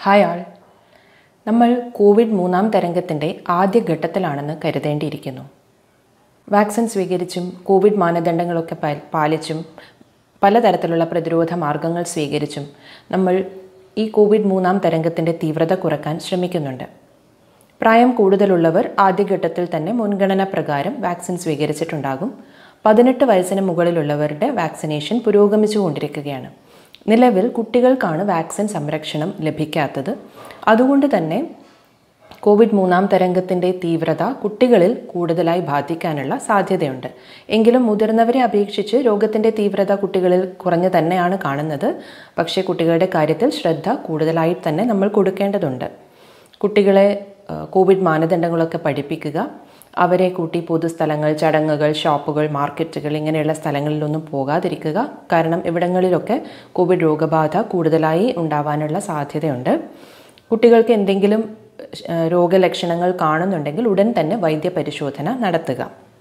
Hi ആൾ, നമ്മൾ Covid മൂന്നാം തരംഗത്തിൻ്റെ ആദ്യഘട്ടത്തിലാണെന്ന് കരുതേണ്ടിയിരിക്കുന്നു. Vaccine സ്വീകരിച്ചും Covid മാനദണ്ഡങ്ങളൊക്കെ പാലിച്ചും പലതരത്തിലുള്ള പ്രതിരോധ മാർഗങ്ങൾ സ്വീകരിച്ചും നമ്മൾ ഈ കോവിഡ് മൂന്നാം തരംഗത്തിൻ്റെ തീവ്രത കുറയ്ക്കാൻ ശ്രമിക്കുന്നുണ്ട്. പ്രായം കൂടുതലുള്ളവർ ആദ്യഘട്ടത്തിൽ തന്നെ മുൻഗണന പ്രകാരം വാക്സിൻ സ്വീകരിച്ചിട്ടുണ്ടാകും. 18 വയസ്സിന് മുകളിലുള്ളവരുടെ വാക്സിനേഷൻ പുരോഗമിച്ചുകൊണ്ടിരിക്കുകയാണ്. നിലവിൽ കുട്ടികൾക്കാണ് വാക്സിൻ സംരക്ഷണം ലഭിക്കാത്തത്. അതുകൊണ്ട് തന്നെ കോവിഡ് മൂന്നാം തരംഗത്തിൻ്റെ തീവ്രത കുട്ടികളിൽ കൂടുതലായി ബാധിക്കാനുള്ള സാധ്യതയുണ്ട്. എങ്കിലും മുതിർന്നവരെ അപേക്ഷിച്ച് രോഗത്തിൻ്റെ തീവ്രത കുട്ടികളിൽ കുറഞ്ഞു തന്നെയാണ് കാണുന്നത്. പക്ഷേ കുട്ടികളുടെ കാര്യത്തിൽ ശ്രദ്ധ കൂടുതലായി തന്നെ നമ്മൾ കൊടുക്കേണ്ടതുണ്ട്. കുട്ടികളെ കോവിഡ് മാനദണ്ഡങ്ങളൊക്കെ പഠിപ്പിക്കുക, അവരെ കൂട്ടി പൊതുസ്ഥലങ്ങൾ, ചടങ്ങുകൾ, ഷോപ്പുകൾ, മാർക്കറ്റുകൾ ഇങ്ങനെയുള്ള സ്ഥലങ്ങളിലൊന്നും പോകാതിരിക്കുക. കാരണം ഇവിടങ്ങളിലൊക്കെ കോവിഡ് രോഗബാധ കൂടുതലായി ഉണ്ടാവാനുള്ള സാധ്യതയുണ്ട്. കുട്ടികൾക്ക് എന്തെങ്കിലും രോഗലക്ഷണങ്ങൾ കാണുന്നുണ്ടെങ്കിൽ ഉടൻ തന്നെ വൈദ്യപരിശോധന നടത്തുക.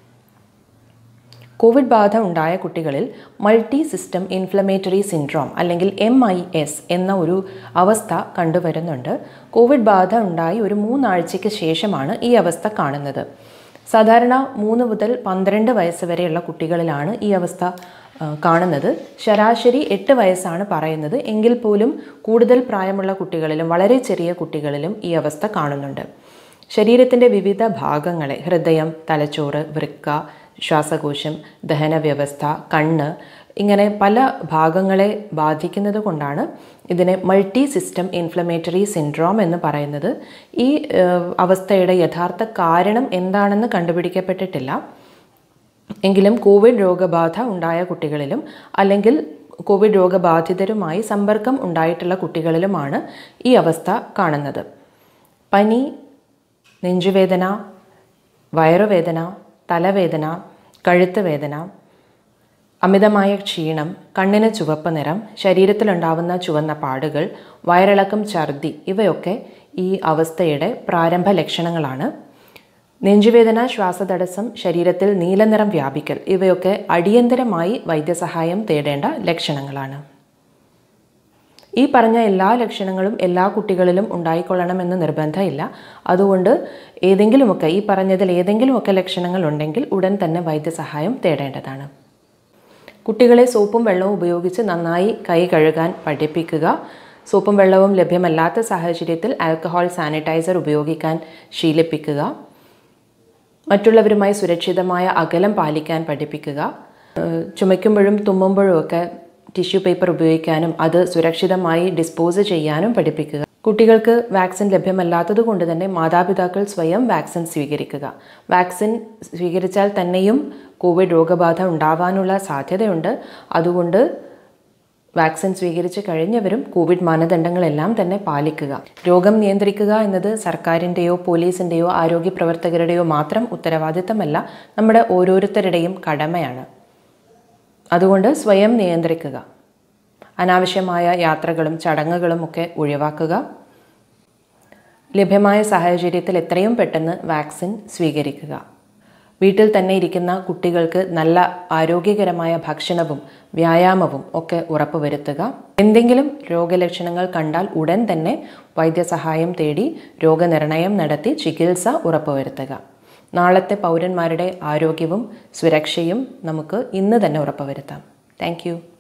കോവിഡ് ബാധ ഉണ്ടായ കുട്ടികളിൽ മൾട്ടി സിസ്റ്റം ഇൻഫ്ലമേറ്ററി സിൻഡ്രോം അല്ലെങ്കിൽ MIS എന്ന ഒരു അവസ്ഥ കണ്ടുവരുന്നുണ്ട്. കോവിഡ് ബാധ ഉണ്ടായി ഒരു 3 ആഴ്ചയ്ക്ക് ശേഷമാണ് ഈ അവസ്ഥ കാണുന്നത്. സാധാരണ 3 മുതൽ 12 വയസ്സ് വരെയുള്ള കുട്ടികളിലാണ് ഈ അവസ്ഥ കാണുന്നത്. ശരാശരി 8 വയസ്സാണ് പറയുന്നത്. എങ്കിൽ പോലും കൂടുതൽ പ്രായമുള്ള കുട്ടികളിലും വളരെ ചെറിയ കുട്ടികളിലും ഈ അവസ്ഥ കാണുന്നുണ്ട്. ശരീരത്തിൻ്റെ വിവിധ ഭാഗങ്ങളെ, ഹൃദയം, തലച്ചോറ്, വൃക്ക, ശ്വാസകോശം, ദഹന വ്യവസ്ഥ, കണ്ണ് ഇങ്ങനെ പല ഭാഗങ്ങളെ ബാധിക്കുന്നത് കൊണ്ടാണ് ഇതിനെ മൾട്ടി സിസ്റ്റം ഇൻഫ്ലമേറ്ററി സിൻഡ്രോം എന്ന് പറയുന്നത്. ഈ അവസ്ഥയുടെ യഥാർത്ഥ കാരണം എന്താണെന്ന് കണ്ടുപിടിക്കപ്പെട്ടിട്ടില്ല. എങ്കിലും കോവിഡ് രോഗബാധ ഉണ്ടായ കുട്ടികളിലും അല്ലെങ്കിൽ കോവിഡ് രോഗബാധിതരുമായി സമ്പർക്കം ഉണ്ടായിട്ടുള്ള കുട്ടികളിലുമാണ് ഈ അവസ്ഥ കാണുന്നത്. പനി, നെഞ്ചുവേദന, വയറുവേദന, തലവേദന, കഴുത്ത് വേദന, അമിതമായ ക്ഷീണം, കണ്ണിന് ചുവപ്പ് നിറം, ശരീരത്തിലുണ്ടാവുന്ന ചുവന്ന പാടുകൾ, വയറിളക്കം, ഛർദി ഇവയൊക്കെ ഈ അവസ്ഥയുടെ പ്രാരംഭ ലക്ഷണങ്ങളാണ്. നെഞ്ചുവേദന, ശ്വാസതടസ്സം, ശരീരത്തിൽ നീലനിറം വ്യാപിക്കൽ ഇവയൊക്കെ അടിയന്തരമായി വൈദ്യസഹായം തേടേണ്ട ലക്ഷണങ്ങളാണ്. ഈ പറഞ്ഞ എല്ലാ ലക്ഷണങ്ങളും എല്ലാ കുട്ടികളിലും ഉണ്ടായിക്കൊള്ളണമെന്ന് നിർബന്ധമില്ല. അതുകൊണ്ട് ഏതെങ്കിലുമൊക്കെ ഈ പറഞ്ഞതിൽ ഏതെങ്കിലുമൊക്കെ ലക്ഷണങ്ങൾ ഉണ്ടെങ്കിൽ ഉടൻ തന്നെ വൈദ്യസഹായം തേടേണ്ടതാണ്. കുട്ടികളെ സോപ്പും വെള്ളവും ഉപയോഗിച്ച് നന്നായി കൈ കഴുകാൻ പഠിപ്പിക്കുക. സോപ്പും വെള്ളവും ലഭ്യമല്ലാത്ത സാഹചര്യത്തിൽ ആൽക്കഹോൾ സാനിറ്റൈസർ ഉപയോഗിക്കാൻ ശീലിപ്പിക്കുക. മറ്റുള്ളവരുമായി സുരക്ഷിതമായ അകലം പാലിക്കാൻ പഠിപ്പിക്കുക. ചുമയ്ക്കുമ്പോഴും തുമ്മുമ്പോഴും ഒക്കെ ടിഷ്യൂ പേപ്പർ ഉപയോഗിക്കാനും അത് സുരക്ഷിതമായി ഡിസ്പോസ് ചെയ്യാനും പഠിപ്പിക്കുക. കുട്ടികൾക്ക് വാക്സിൻ ലഭ്യമല്ലാത്തത് കൊണ്ട് തന്നെ മാതാപിതാക്കൾ സ്വയം വാക്സിൻ സ്വീകരിക്കുക. വാക്സിൻ സ്വീകരിച്ചാൽ തന്നെയും കോവിഡ് രോഗബാധ ഉണ്ടാവാനുള്ള സാധ്യതയുണ്ട്. അതുകൊണ്ട് വാക്സിൻ സ്വീകരിച്ച് കഴിഞ്ഞവരും കോവിഡ് മാനദണ്ഡങ്ങളെല്ലാം തന്നെ പാലിക്കുക. രോഗം നിയന്ത്രിക്കുക എന്നത് സർക്കാരിൻ്റെയോ പോലീസിൻ്റെയോ ആരോഗ്യ പ്രവർത്തകരുടെയോ മാത്രം ഉത്തരവാദിത്തമല്ല, നമ്മുടെ ഓരോരുത്തരുടെയും കടമയാണ്. അതുകൊണ്ട് സ്വയം നിയന്ത്രിക്കുക. അനാവശ്യമായ യാത്രകളും ചടങ്ങുകളും ഒക്കെ ഒഴിവാക്കുക. ലഭ്യമായ സാഹചര്യത്തിൽ എത്രയും പെട്ടെന്ന് വാക്സിൻ സ്വീകരിക്കുക. വീട്ടിൽ തന്നെ ഇരിക്കുന്ന കുട്ടികൾക്ക് നല്ല ആരോഗ്യകരമായ ഭക്ഷണവും വ്യായാമവും ഒക്കെ ഉറപ്പുവരുത്തുക. എന്തെങ്കിലും രോഗലക്ഷണങ്ങൾ കണ്ടാൽ ഉടൻ തന്നെ വൈദ്യസഹായം തേടി രോഗനിർണയം നടത്തി ചികിത്സ ഉറപ്പുവരുത്തുക. നാളത്തെ പൗരന്മാരുടെ ആരോഗ്യവും സുരക്ഷയും നമുക്ക് ഇന്ന് തന്നെ ഉറപ്പുവരുത്താം. Thank you.